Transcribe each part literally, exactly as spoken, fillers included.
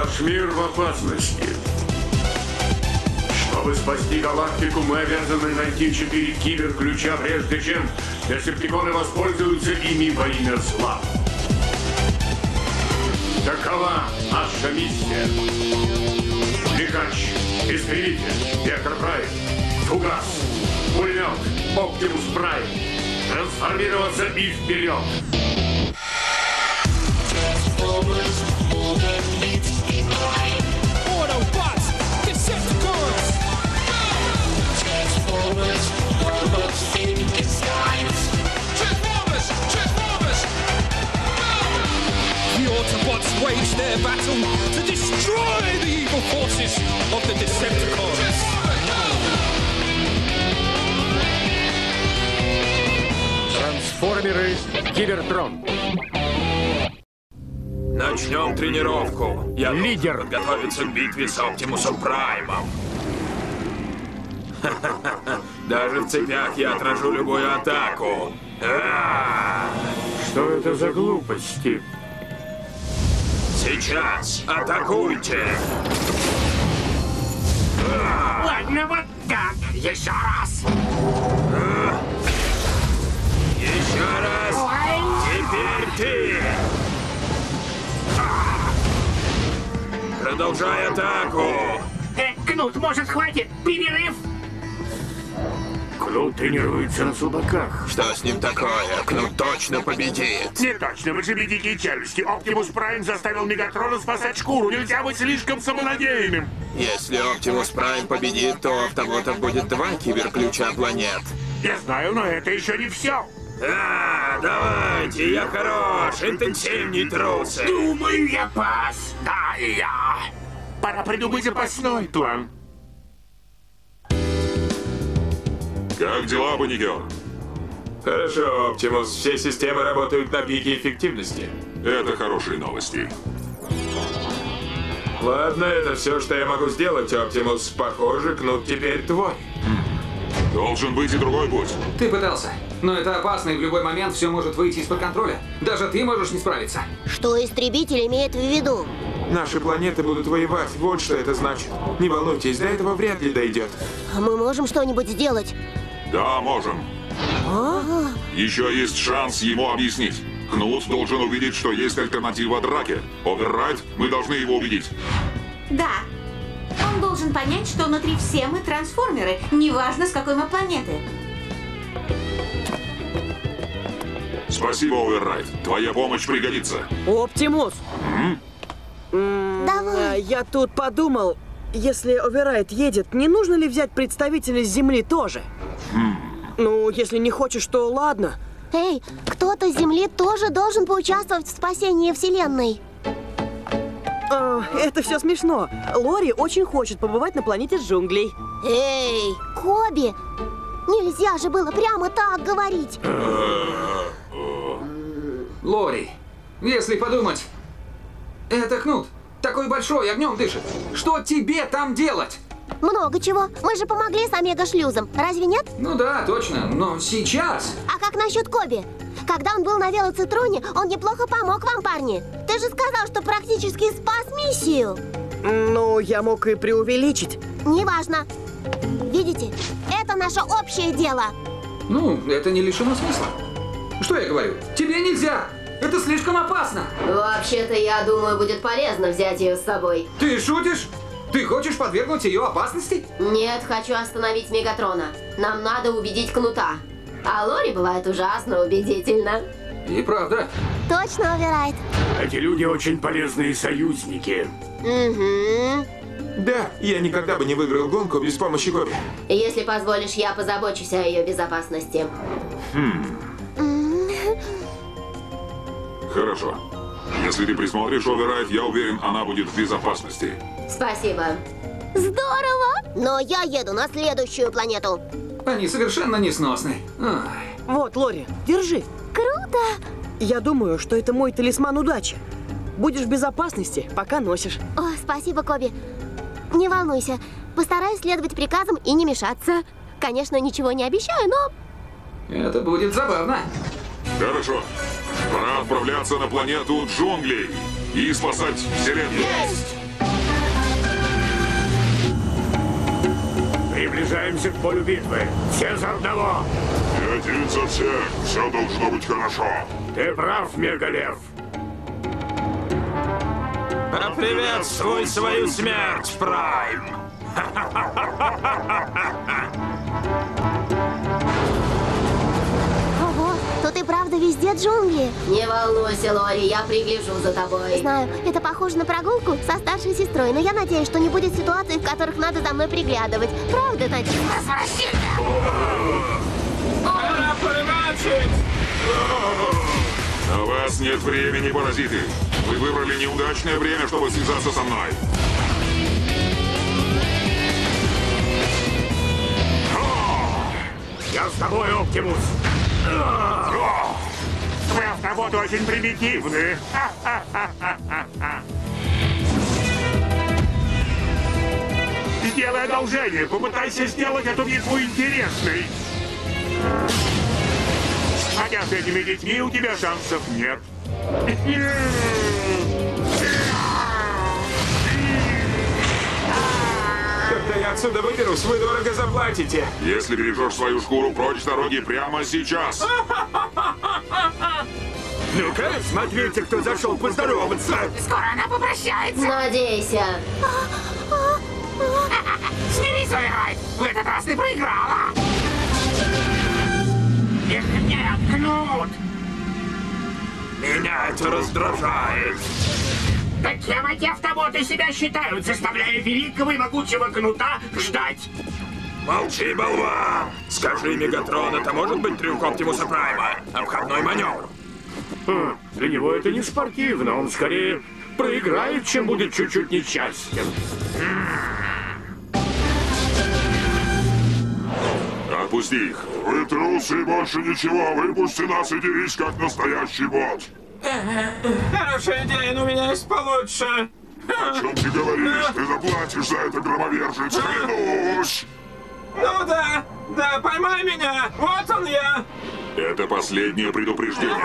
Ваш мир в опасности. Чтобы спасти галактику, мы обязаны найти четыре киберключа, прежде чем десептиконы воспользуются ими во имя зла. Такова наша миссия. Лихач, Истребитель, Вектор Прайм, Фугас, Пулемет, Оптимус Прайм. Трансформироваться и вперед! Autobots, Decepticons! Transformers, robots in disguise! Transformers! Transformers! The Autobots wage their battle to destroy the evil forces of the Decepticons! Трансформеры Кибертрон. Начнем тренировку. Я Лидер. должен подготовиться к битве с Оптимусом Праймом. Даже в цепях я отражу любую атаку. Что это за глупости? Сейчас атакуйте. Ладно, вот так. Еще раз. Еще раз. Теперь ты. Продолжай атаку. Э, Кнут, может, хватит? Перерыв? Кнут тренируется на слабаках. Что с ним такое? Кнут точно победит. Не точно, вы же дикие челюсти. Оптимус Прайм заставил Мегатрона спасать шкуру. Нельзя быть слишком самонадеянным. Если Оптимус Прайм победит, то у автоботов будет два киберключа планет. Я знаю, но это еще не все. А, давайте, я хорош, интенсивней трусы. Думаю, я пас. Да, и я. Пора придумать запасной план. Как дела, Банигер? Хорошо, Оптимус, все системы работают на пике эффективности. Это хорошие новости. Ладно, это все, что я могу сделать, Оптимус. Похоже, Кнут теперь твой. Должен быть и другой путь. Ты пытался, но это опасно, и в любой момент все может выйти из-под контроля. Даже ты можешь не справиться. Что Истребитель имеет в виду? Наши планеты будут воевать, вот что это значит. Не волнуйтесь, до этого вряд ли дойдет. Мы можем что-нибудь сделать? Да, можем. Еще есть шанс ему объяснить. Кнут должен увидеть, что есть альтернатива драке. Оверрайд, мы должны его убедить. Да. Он должен понять, что внутри все мы трансформеры, неважно, с какой мы планеты. Спасибо, Оверрайд. Твоя помощь пригодится. Оптимус! Давай. Я тут подумал, если Оверрайд едет, не нужно ли взять представителя с Земли тоже? Ну, если не хочешь, то ладно. Эй, кто-то с Земли тоже должен поучаствовать в спасении Вселенной. А, это все смешно. Лори очень хочет побывать на планете джунглей. Эй, Коби, нельзя же было прямо так говорить. Лори, если подумать, это Кнут, такой большой, огнем дышит. Что тебе там делать? Много чего. Мы же помогли с омега-шлюзом. Разве нет? Ну да, точно, но сейчас... А как насчет Коби? Когда он был на велоцитроне, он неплохо помог вам, парни. Ты же сказал, что практически спас миссию. Ну, я мог и преувеличить. Неважно. Видите, это наше общее дело. Ну, это не лишено смысла. Что я говорю? Тебе нельзя! Это слишком опасно! Вообще-то, я думаю, будет полезно взять ее с собой. Ты шутишь? Ты хочешь подвергнуть ее опасности? Нет, хочу остановить Мегатрона. Нам надо убедить Кнута. А Лори бывает ужасно убедительно. И правда. Точно, Оверрайд. Эти люди очень полезные союзники. Угу. Да, я никогда бы не выиграл гонку без помощи Коби. Если позволишь, я позабочусь о ее безопасности. Хорошо. Если ты присмотришь Оверрайд, я уверен, она будет в безопасности. Спасибо. Здорово! Но я еду на следующую планету. Они совершенно несносны. Ай. Вот, Лори, держи. Круто! Я думаю, что это мой талисман удачи. Будешь в безопасности, пока носишь. О, спасибо, Коби. Не волнуйся, постараюсь следовать приказам и не мешаться. Конечно, ничего не обещаю, но... Это будет забавно. Хорошо. Пора отправляться на планету джунглей и спасать Вселенную. Есть! Приближаемся к полю битвы. Все за одного. И один за всех. Все должно быть хорошо. Ты прав, Мегалев. Поприветствуй свою смерть, Прайм! Ого, тут и правда везде джунгли. Не волнуйся, Лори, я пригляжу за тобой. Знаю, это похоже на прогулку со старшей сестрой, но я надеюсь, что не будет ситуаций, в которых надо за мной приглядывать. Правда, надеюсь? Пора порыбачить! У вас нет времени, паразиты. Вы выбрали неудачное время, чтобы связаться со мной. Я с тобой, Оптимус. Вы автоботы очень примитивны. Сделай одолжение, попытайся сделать эту битву интересной. Хотя с этими детьми у тебя шансов нет. Когда я отсюда выберусь, вы дорого заплатите. Если бережешь свою шкуру прочь с дороги прямо сейчас. Ну-ка, смотрите, кто зашел поздороваться. Скоро она попрощается. Надейся. Смирись, Оверайт. В этот раз ты проиграла. Нет, нет, Кнут. Меня это раздражает. Да кем эти автоботы себя считают, заставляя великого и могучего Кнута ждать? Молчи, болван! Скажи, Мегатрон, это может быть трюк Оптимуса Прайма? Обходной маневр. Хм, для него это не спортивно, он скорее проиграет, чем будет чуть-чуть несчастен. Отпусти их. Вы трусы и больше ничего. Выпусти нас и дерись, как настоящий бот. Хорошая идея, но у меня есть получше. О чем ты говоришь? Ты заплатишь за это, громовержец, клянусь! Ну да, да, поймай меня, вот он я. Это последнее предупреждение.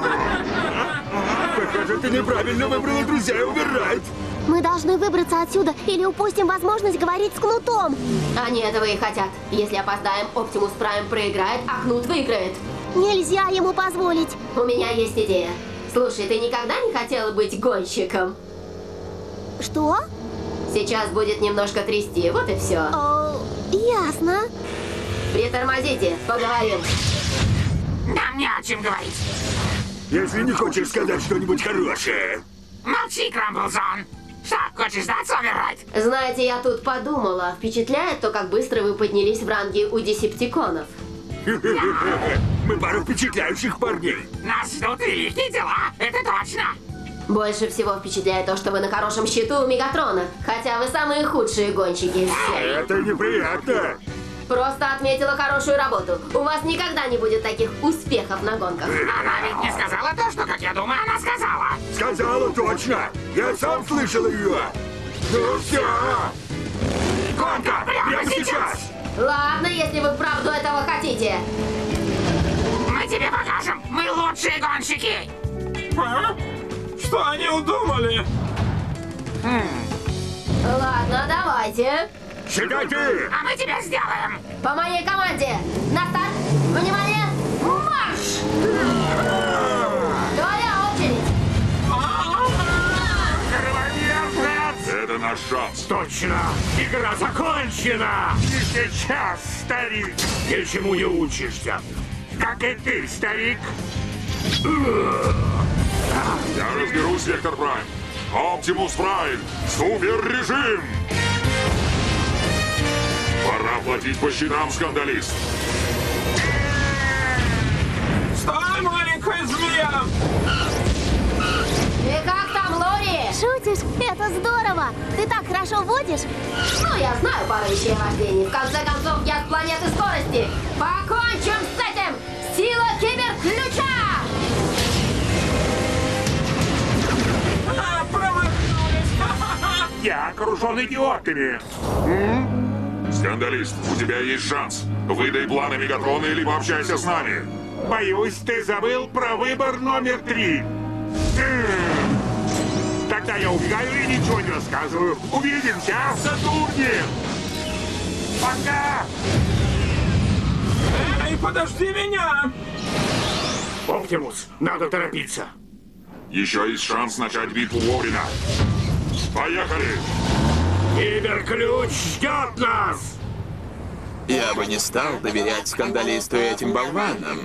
Похоже, ты неправильно выбрала друзья Оверайт. Мы должны выбраться отсюда или упустим возможность говорить с Кнутом. Они этого и хотят. Если опоздаем, Оптимус Прайм проиграет, а Кнут выиграет. Нельзя ему позволить. У меня есть идея. Слушай, ты никогда не хотела быть гонщиком? Что? Сейчас будет немножко трясти, вот и все. О, ясно. Притормозите, поговорим. Нам не о чем говорить. Если не хочешь сказать что-нибудь хорошее. Молчи, Крамблзон. Что, хочешь сдаться, Оверайт? Знаете, я тут подумала. Впечатляет то, как быстро вы поднялись в ранге у десептиконов. Мы пару впечатляющих парней. Нас ждут великие дела, это точно. Больше всего впечатляет то, что вы на хорошем счету у Мегатрона. Хотя вы самые худшие гонщики из всех. Это неприятно. Просто отметила хорошую работу. У вас никогда не будет таких успехов на гонках. Она ведь не сказала то, что, как я думаю, она сказала. Сказала точно. Я сам слышал ее. Ну все. Гонка прямо сейчас. Ладно, если вы вправду этого хотите. Мы тебе покажем. Мы лучшие гонщики. А? Что они удумали? Ладно, давайте. Считай ты. А мы тебя сделаем. По моей команде. На старт. Внимание. Марш! Твоя очередь. Это наш шанс. Точно. Игра закончена. И сейчас, старик. Ничему не учишься. Как и ты, старик. Я разберусь, Вектор Прайм. Оптимус Прайм. Супер-режим. Пора платить по счетам, скандалист. Стой, маленькая змея! И как там, Лори? Шутишь? Это здорово. Ты так хорошо водишь. Ну, я знаю пару вещей о вождении. В конце концов, я с планеты скорости. Покончим с этим! Сила киберключа! А, промахнулись! Я окружен идиотами. Скандалист, у тебя есть шанс. Выдай планы Мегатрона, либо общайся с нами. Боюсь, ты забыл про выбор номер три. М. Тогда я убегаю и ничего не рассказываю. Увидимся в Сатурне. Пока! Эй, подожди меня! Оптимус, надо торопиться. Еще есть шанс начать битву вовремя. Поехали! Киберключ ждет нас! Я бы не стал доверять скандалисту и этим болванам.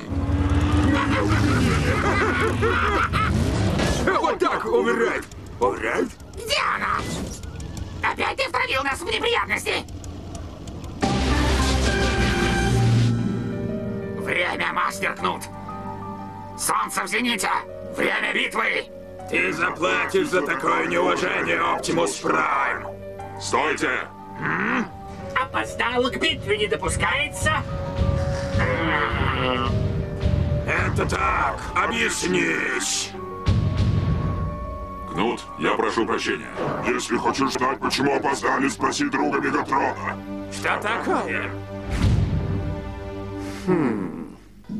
Вот так, Оверрайд! Оверрайд? Где она? Опять ты втравил нас в неприятности? Время, мастер Кнут. Солнце в зените. Время битвы. Ты заплатишь за такое неуважение, Оптимус Прайм. Стойте! М? Опоздал к битве не допускается? Это так, объяснись. Кнут, я прошу прощения. Если хочешь знать, почему опоздали, спроси друга Мегатрона. Что такое? Хм.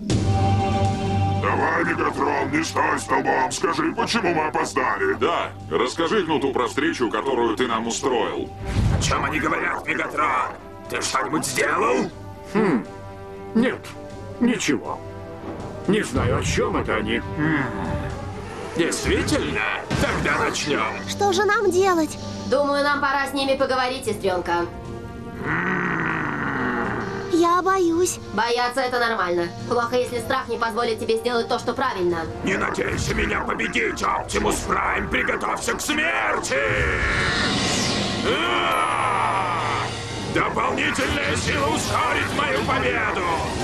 Давай, Мегатрон, не стой столбом. Скажи, почему мы опоздали? Да, расскажи Кнуту про встречу, которую ты нам устроил. О чем они говорят, Мегатрон? Ты что-нибудь сделал? Хм. Нет, ничего. Не знаю, о чем это они. Действительно? Тогда начнем. Что же нам делать? Думаю, нам пора с ними поговорить, сестренка. Я боюсь. Бояться это нормально. Плохо, если страх не позволит тебе сделать то, что правильно. Не надейся меня победить, Оптимус Прайм. Приготовься к смерти! А! Дополнительная сила ускорит мою победу!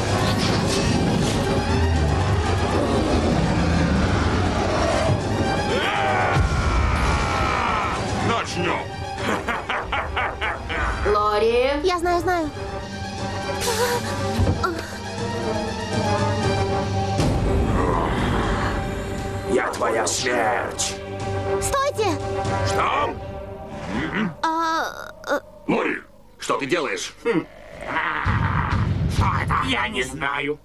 Начнем! Лори? Я знаю, знаю. Я твоя смерть! Стойте! Что? А, а, Лори, что ты делаешь? Хм. Что это? Я не знаю.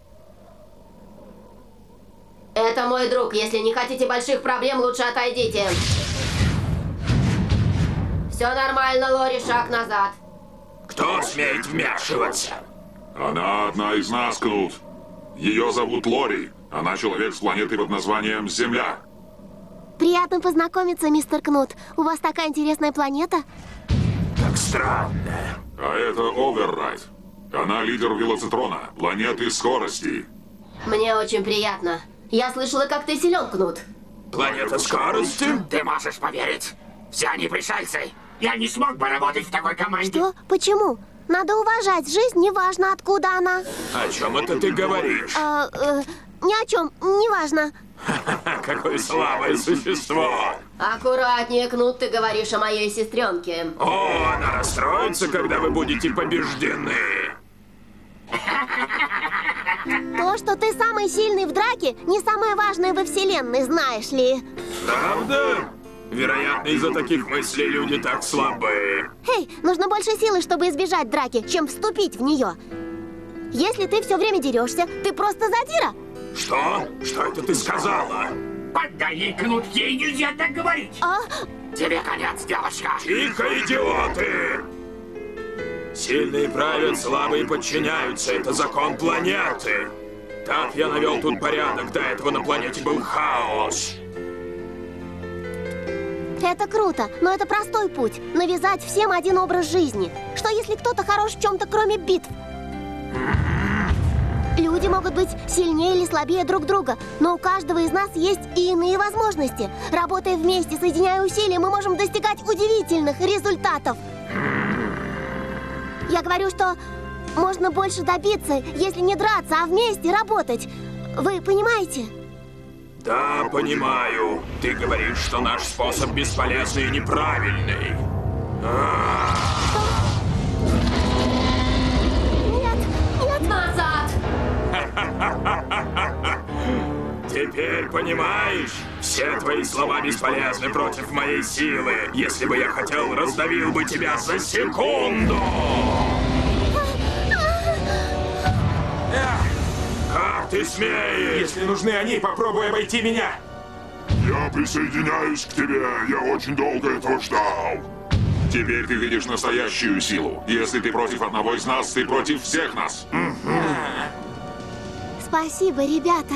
Это мой друг. Если не хотите больших проблем, лучше отойдите. Все нормально, Лори, шаг назад. Кто смеет вмешиваться? Она одна из нас, Кнут. Ее зовут Лори. Она человек с планеты под названием Земля. Приятно познакомиться, мистер Кнут. У вас такая интересная планета. Как странно. А это Оверрайд. Она лидер Велоцитрона, планеты скорости. Мне очень приятно. Я слышала, как ты силен, Кнут. Планета скорости? Ты можешь поверить. Все они пришельцы. Я не смог бы работать в такой команде. Что? Почему? Надо уважать жизнь, неважно, откуда она. О чем это ты говоришь? А, э, ни о чем, неважно. Какое слабое существо! Аккуратнее, Кнут, ты говоришь о моей сестренке. О, она расстроится, когда вы будете побеждены. То, что ты самый сильный в драке, не самое важное во вселенной, знаешь ли. Правда? Вероятно, из-за таких мыслей люди так слабы. Эй, нужно больше силы, чтобы избежать драки, чем вступить в нее. Если ты все время дерешься, ты просто задира. Что? Что это ты сказала? Поддай ей, Кнут, ей нельзя так говорить. А? Тебе конец, девочка. Тихо, идиоты! Сильные правят, слабые подчиняются. Это закон планеты. Так я навел тут порядок. До этого на планете был хаос. Это круто, но это простой путь. Навязать всем один образ жизни. Что если кто-то хорош в чем-то, кроме битв? Люди могут быть сильнее или слабее друг друга, но у каждого из нас есть и иные возможности. Работая вместе, соединяя усилия, мы можем достигать удивительных результатов. Я говорю, что можно больше добиться, если не драться, а вместе работать. Вы понимаете? Да, понимаю. Ты говоришь, что наш способ бесполезный и неправильный. А-а-а. Нет, нет. Назад! Теперь понимаешь? Все твои слова бесполезны против моей силы. Если бы я хотел, раздавил бы тебя за секунду. Как ты смеешь? Если нужны они, попробуй обойти меня. Я присоединяюсь к тебе. Я очень долго этого ждал. Теперь ты видишь настоящую силу. Если ты против одного из нас, ты против всех нас. Спасибо, ребята.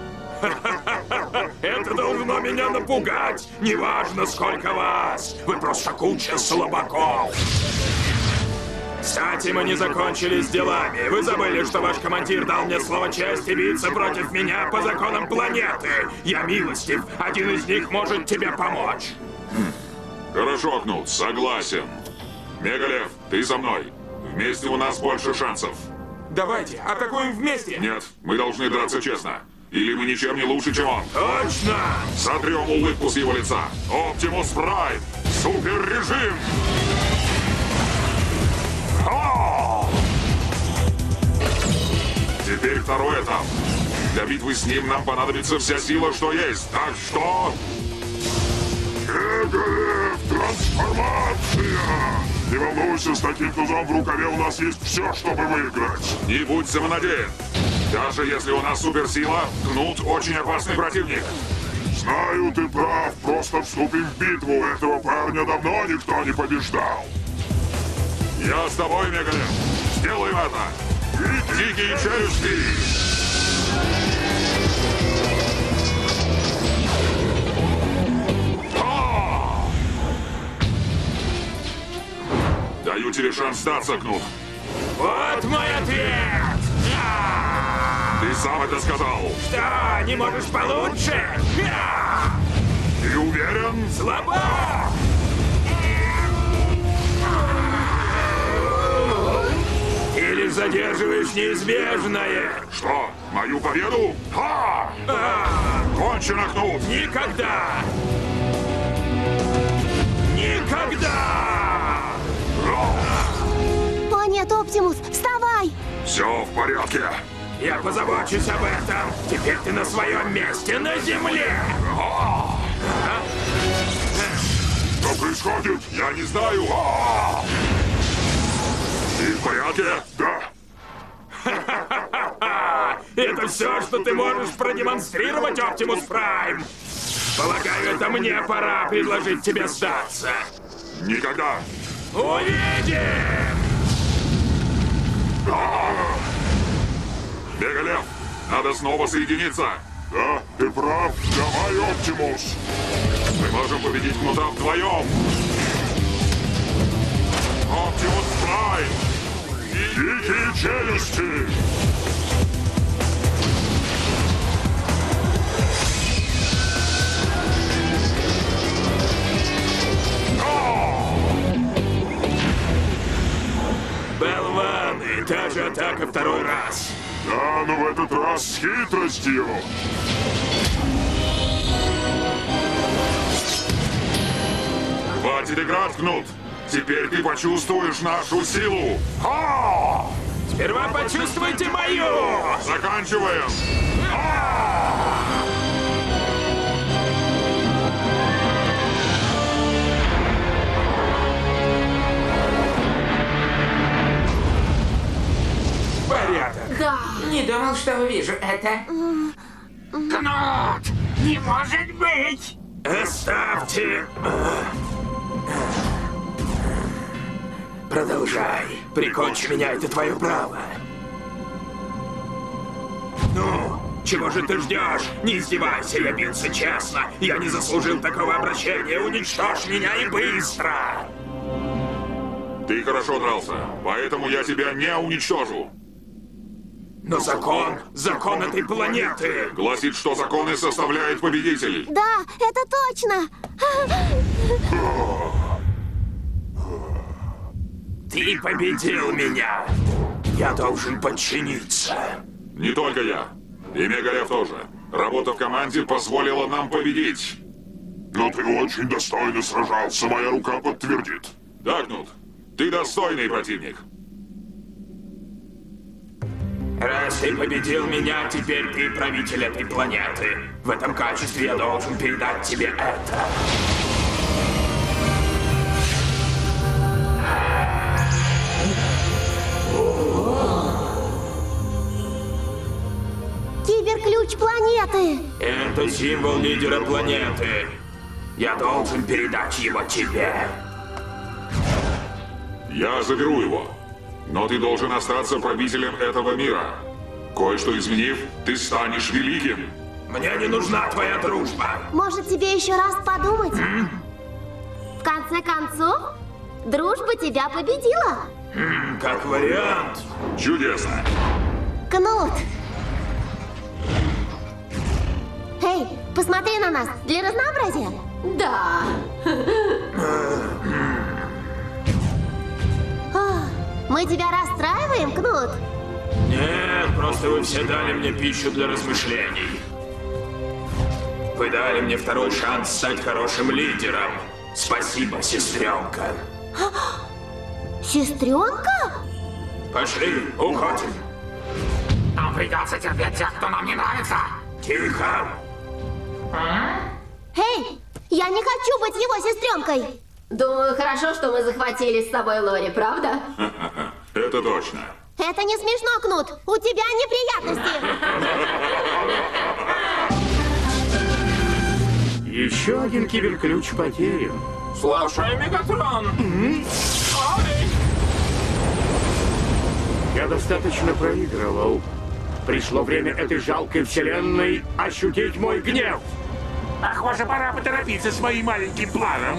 Это должно меня напугать. Неважно, сколько вас. Вы просто куча слабаков. Кстати, мы не закончили с делами. Вы забыли, что ваш командир дал мне слово чести биться против меня по законам планеты. Я милостив. Один из них может тебе помочь. Хорошо, Кнут, согласен. Мегалев, ты за мной. Вместе у нас больше шансов. Давайте, атакуем вместе! Нет, мы должны драться честно. Или мы ничем не лучше, чем он. Точно! Сотрем улыбку с его лица. Оптимус Прайм! Суперрежим! О! Теперь второй этап. Для битвы с ним нам понадобится вся сила, что есть. Так что... Мегалев, трансформация! Не волнуйся, с таким тузом в рукаве у нас есть все, чтобы выиграть. Не будь самонадеян. Даже если у нас суперсила, Кнут очень опасный противник. Знаю, ты прав. Просто вступим в битву. Этого парня давно никто не побеждал. Я с тобой, Мегалев. Сделаем это. Дикие челюсти. А! Даю тебе шанс сдаться, Кнут. Вот мой ответ! Ты сам это сказал. Что, не можешь получше? Ты уверен? Слабо! Или задерживаешь неизбежное? Что, мою победу? Ха! А! Кончено, Кнут! Никогда! Никогда! Планета Оптимус, вставай! Все в порядке. Я позабочусь об этом. Теперь ты на своем месте на Земле. А! Что происходит? Я не знаю. А! Ты в порядке? Да. Это все, что ты можешь продемонстрировать, Оптимус Прайм. Полагаю, это мне пора предложить тебе сдаться. Никогда. Увидим! Мегалев, надо снова соединиться. Да, ты прав. Давай, Оптимус. Мы можем победить Кнута вдвоем. Оптимус Прайм! Дикие челюсти! Болваны, та же атака второй раз. Да, но в этот раз с хитростью. Хватит играть, Кнут. Теперь ты почувствуешь нашу силу. А! Сперва почувствуйте мою! Заканчиваем. А! Порядок. Да. Не думал, что увижу это. Кнут! Не может быть! Оставьте. Продолжай. Прикончи меня, это твое право. Ну, чего же ты ждешь? Не издевайся, я бился честно. Я не заслужил такого обращения. Уничтожь меня и быстро. Ты хорошо дрался, поэтому я тебя не уничтожу. Но закон, закон этой планеты гласит, что законы составляет победитель. Да, это точно. Ты победил меня. Я должен подчиниться. Не только я. И Мегалев тоже. Работа в команде позволила нам победить. Но ты очень достойно сражался, моя рука подтвердит. Да, Кнут, ты достойный противник. Раз ты победил меня, теперь ты правитель этой планеты. В этом качестве я должен передать тебе это. Киберключ планеты! Это символ лидера планеты. Я должен передать его тебе. Я заберу его. Но ты должен остаться правителем этого мира. Кое-что изменив, ты станешь великим. Мне не нужна твоя дружба. Может, тебе еще раз подумать? М? В конце концов, дружба тебя победила. М, как вариант. Чудесно. Кнут! Эй, посмотри на нас, для разнообразия. Да. О, мы тебя расстраиваем, Кнут? Нет, просто вы все дали мне пищу для размышлений. Вы дали мне второй шанс стать хорошим лидером. Спасибо, сестренка. Сестренка? Пошли, уходим. Нам придется терпеть тех, кто нам не нравится. Тихо. Эй, я не хочу быть его сестренкой. Думаю, хорошо, что мы захватили с собой Лори, правда? Это точно. Это не смешно, Кнут. У тебя неприятности. Еще один киберключ потерян. Слушай, Мегатрон. Я достаточно проигрывал. Пришло время этой жалкой вселенной ощутить мой гнев. Похоже, пора поторопиться с моим маленьким планом.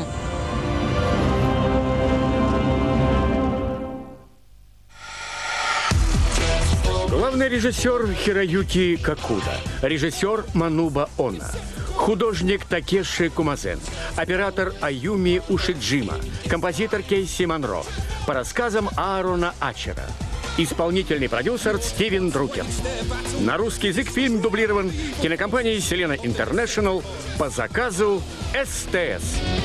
Главный режиссер Хироюки Кокуда, режиссер Мануба Она, художник Такеши Кумазен, оператор Аюми Ушиджима, композитор Кейси Монро, по рассказам Аарона Ачера, исполнительный продюсер Стивен Друкен. На русский язык фильм дублирован кинокомпанией Селена Интернешнл по заказу СТС.